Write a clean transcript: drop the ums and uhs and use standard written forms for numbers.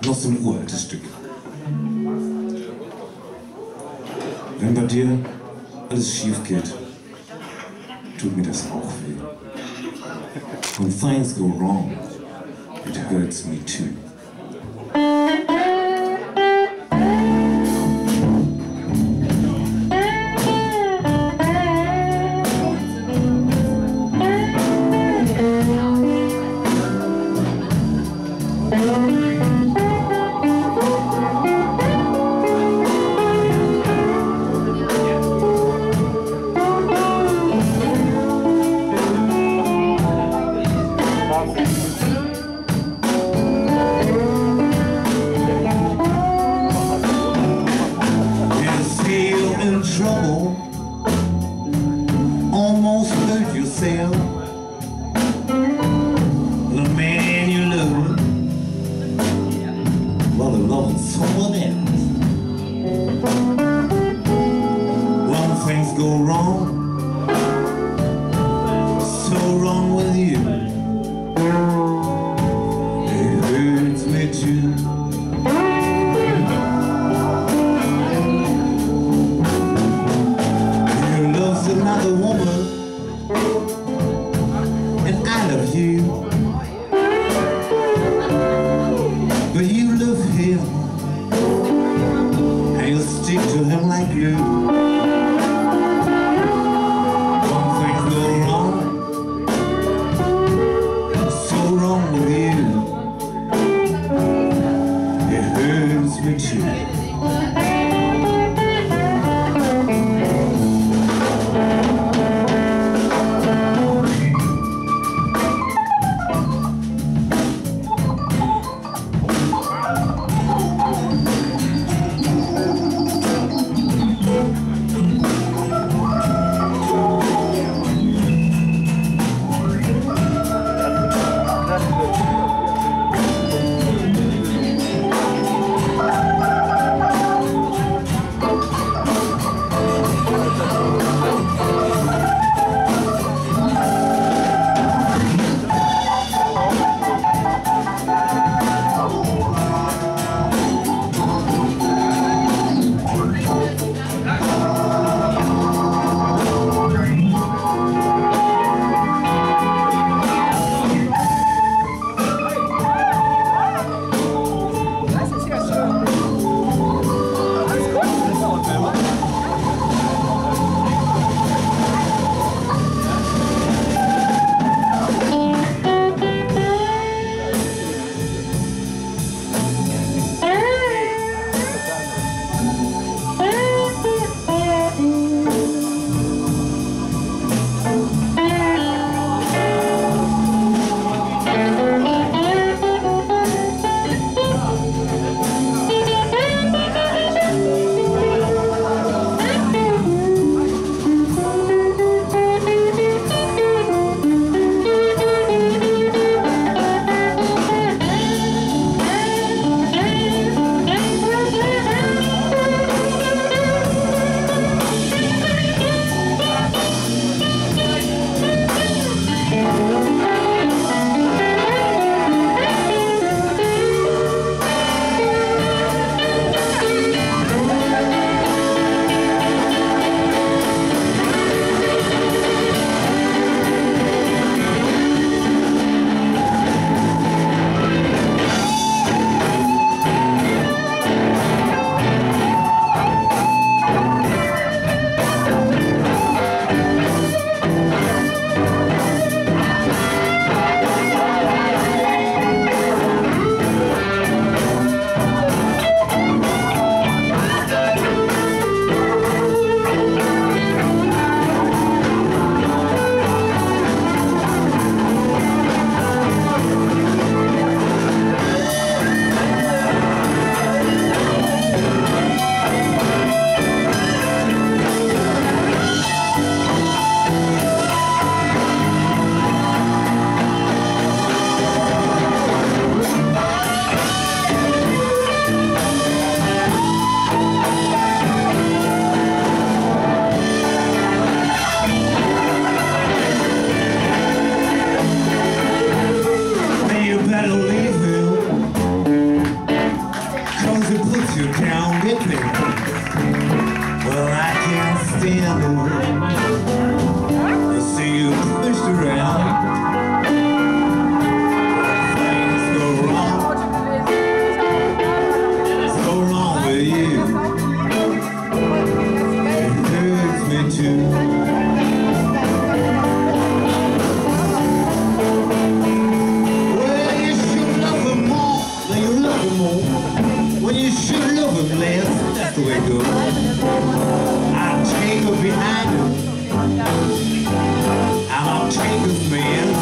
Noch so ein uraltes Stück. Wenn bei dir alles schief geht, tut mir das auch weh. When things go wrong, it hurts me too. hurt me. Well, I can't stand it. I see you pushed around. Things go wrong with you. It hurts me too. When you should love him less, that's the way it goes. I'll take her behind him, and I'll take his man.